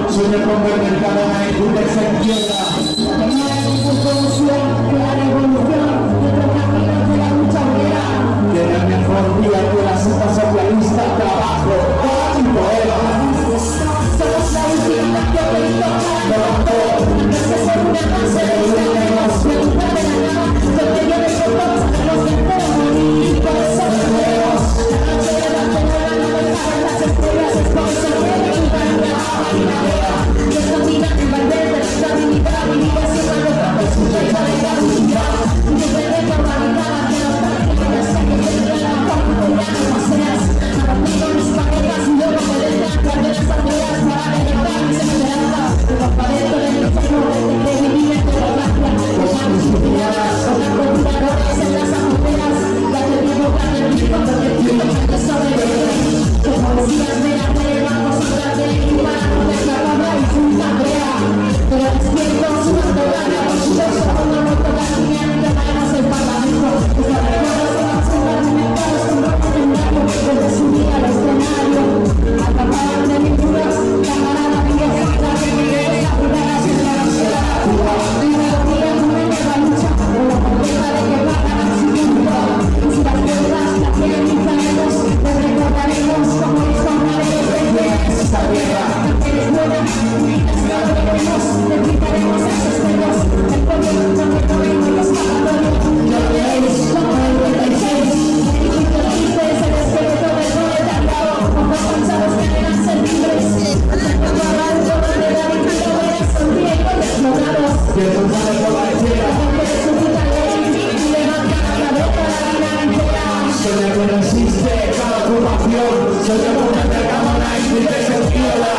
Sueño con ver el cadena y tu se entienda. No hay ningún solución que la revolución, nuestro camino de la lucha obrera. Tiene el mejor día que la cita socialista, trabajo, paz y poder. Somos la última que te toca, no se son una base de tenemos, me gusta de la nada, porque yo de todos los que puedo morir, por eso tenemos. La noche de la temporada no me caen las estrellas, es por eso que me invitan a la marinadera. Nuestra vida en Valverde, nuestra habilidad, mi vida es una loca, es un reto de la unidad. Yo te dejo marinada, que los prácticos hasta que te digan la parte de las maceras. Abajo mis parejas y luego me dejan cargar las banderas para denigrar mis esperanzas. Los paredes del infierno, de vivir en toda la gracia. Los manos inspiradas, son las computadoras en las afueras. La que vivo con el mismo, porque el tiempo que sobrevive. Los policías de la tele, vamos a hablar de la de la palabra y su tarea. Pero despierto, sudando gana, orgulloso, cuando no toca ni mierda, ganas el parlamento. Los recuerdos de las fundamentados, con ropa de engaño, desde su día al escenario. Acababan de pinturas, camarada, vieja, la que me debe la primera sin la ansiedad. Y me dolía con la lucha, con la promesa de que pagan al siguiente. Y si las piedras la tienen mis amigos, les recordaremos como dispararemos desde esta guerra. Eres buena, mientras no lo veremos, le gritaremos a esos perros. El pueblo no me corriendo los escapatorio. Yo leéis, como el 96. El hijito triste es el esqueleto del proletariado. Como cansados que deben ser libres. Cuando avanzo de la dictadura obrera, sonríe con explotados. Que no sabe cómo decirlo. Porque de su puta ley y levanta la cabeza a la vida entera. Soy el que resiste cada ocupación. Soy el que te cámara y te se quiebra.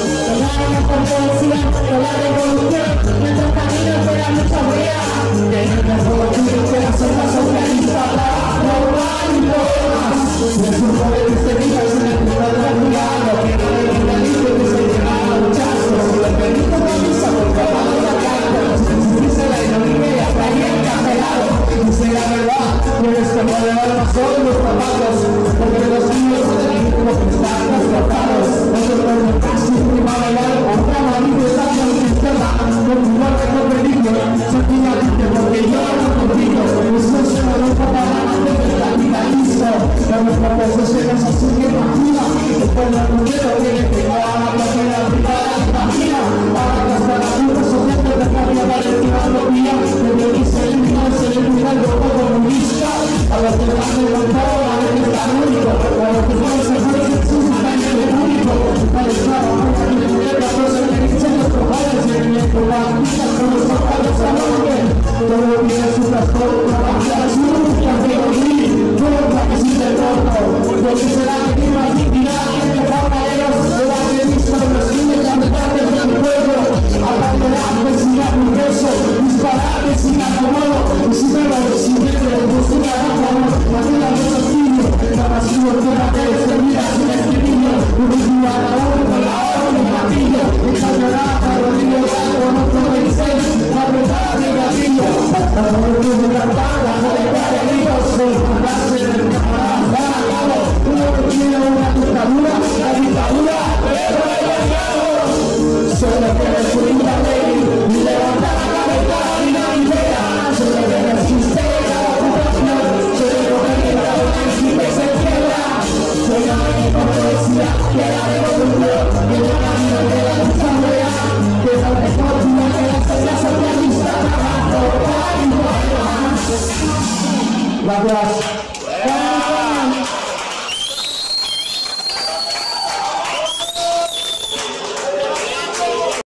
Una poesía de la revolución, nuestro camino de la lucha obrera. Que es el mejor tuyo que la sombra socialista, no hay poemas. Es un poder que se diga en el mundo de la vida, lo que no le dice que se llega a luchar. Si el perrito camisa por cada de la carta, si se la ironía y hasta ahí encarcelado. Y si la verdad, tienes que moderar más solo los zapatos, porque los niños se deben como que están transportados. Nosotros no casi primavera, otra marido está en la izquierda, con tu muerte no peligro, sencillamente porque yo no contigo. Eso se me lo pagarán antes del capitalismo. La nuestra posesión es así que imagina, después la mujer tiene que no a la carrera privada y imagina, para que hasta la puta sociedad de cambia la economía, que dice el mismo ser el primer grupo comunista, a los que van levantado a ver que está único, a los que no se puede ser su montaña de único, para estar a la mujer, la cosa que dicen los padres, y el miembro, la vida con los padres a la mujer, todo tiene su trastorno, la su categoría, todo para que se te roto, porque será que tiene más dignidad, que caballeros, de la revista de los niños, la mitad del pueblo, abandonar, vecina, burgueso, disparar, vecina, acomodo, vecina, residente, postura, favor, manera de sentido, la pasión de la tercera, sin este niño, un jugador con la hora de martillo, exagerada, rodillo, algo, no puede ser, la verdad de gatillo, la revolución de la tabla, no le cae amigos, de encontrarse en el camarada, a cabo, uno que tiene una dictadura, la dictadura, pero el aliado, solo que destruir la ley, y levantar la cabeza, y la idea, solo que resiste cada ocupación, solo que revienta una y se quiebra, soy la única poesía que la revolución, que el camino de la lucha obrera, que es la mejor vida que la sociedad socialista, trabajo, para y por más. Gracias.